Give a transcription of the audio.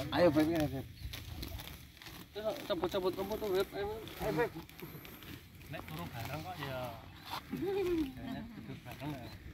Ayo Beb, ini Beb. Cabut-cabut rumput tuh Beb. Ayo Beb. Nek turu bareng kok ya. Kayaknya tidur bareng ya.